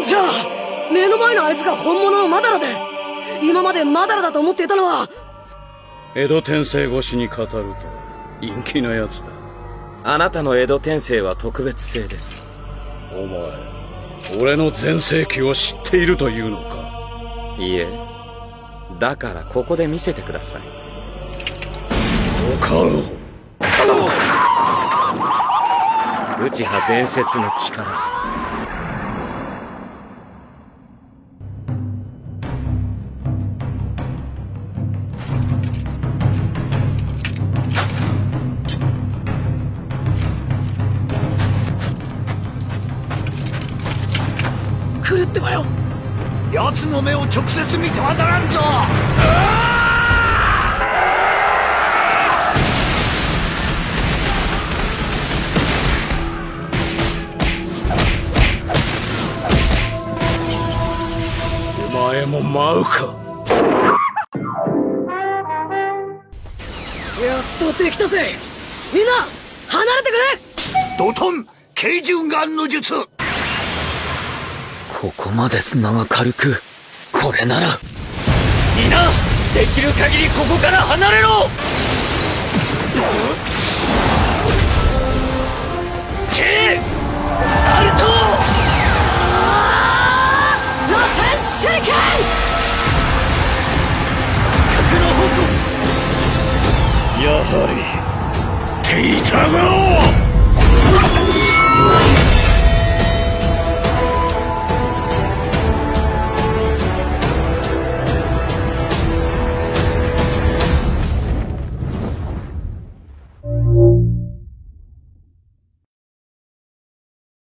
じゃあ目の前のあいつが本物のマダラで、今までマダラだと思っていたのは。 江戸天聖越しに語ると陰気なやつだ。 あなたの江戸天聖は特別性です。 お前、俺の全盛期を知っているというのか。 いえ、だからここで見せてください。 ご家老、 内派伝説の力。 来るってばよ。 奴の目を直接見てはならんぞ。 お前も舞うか。 やっとできたぜ。みんな離れてくれ。 ドトン軽循眼の術。 ここまで砂が軽く、これなら。 みんなできる限りここから離れろ。ケナルト螺旋手裏剣。 死角の矛。 やはりっていたぞ。